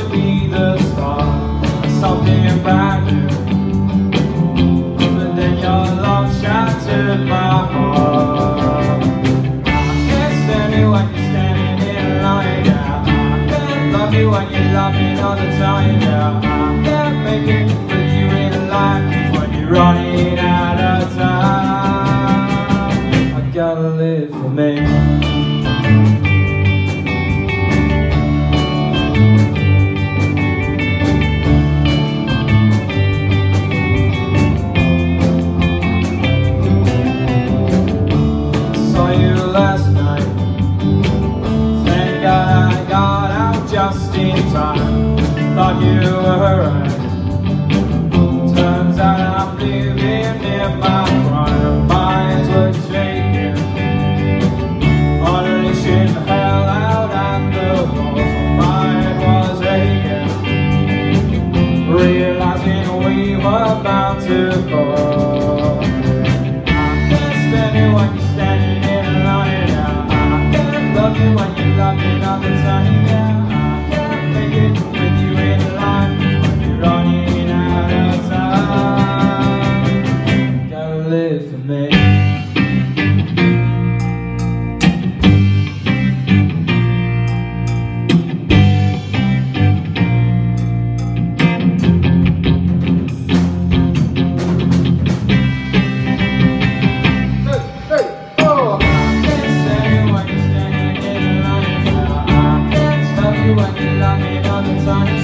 to be the start of something brand new. But then your love shattered my heart. I can't stand it when you're standing in line, yeah. I can't love you when you love me all the time, yeah. I can't make it with you in life, 'cause when you're running out of time, I gotta live for me. Last night, thank God I got out just in time. Thought you were right. Turns out I'm living in my prime. Minds were shaking, unleashing hell out at the walls. My mind was aching, realizing we were bound to fall. I can't stand it when you're standing in line, yeah. I can't love you when you love me all the time, yeah. I can't make it with you in life, 'cause when you're running out of time, gotta live for me. When you love me all the time.